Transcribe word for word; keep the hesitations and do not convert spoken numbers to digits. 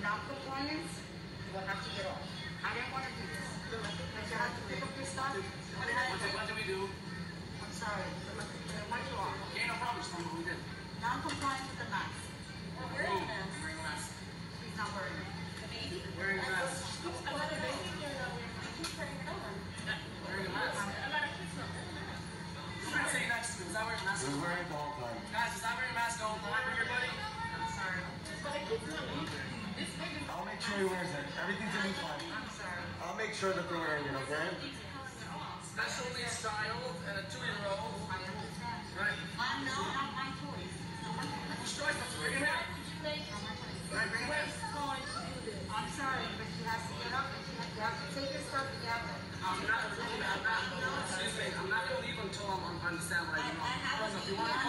non-compliance, you will have to get off. I didn't want to do this. But you have to pick up your stuff. What did, what did we do? I'm sorry. What you are? Okay, no problem. Just tell me what we did. Non-compliance with the mask. We're wearing a mask. Wearing a mask. He's not wearing it. The baby? Wearing a mask. I want a baby. He's wearing it on. Wearing a mask. I got a kiss on. Who's been sitting next to me? Was I wearing a mask? We're wearing the whole time. Guys, was I wearing a mask the whole time? Everybody? I'm sorry. But I keep telling you. This baby. I'll make sure he wears it. Everything's gonna be fine. I'm sorry. I'll make sure that they're wearing it, okay? Specially styled and a two-year-old. I understand. Right. I'm not, not my choice. Whose choice? Let's bring him in. Right, bring him in. I'm sorry, but she has to get up and she has, you have to take your stuff together. I'm not leaving. I'm not. Excuse me. I'm not gonna leave until I'm, I understand what I do. I have If you want to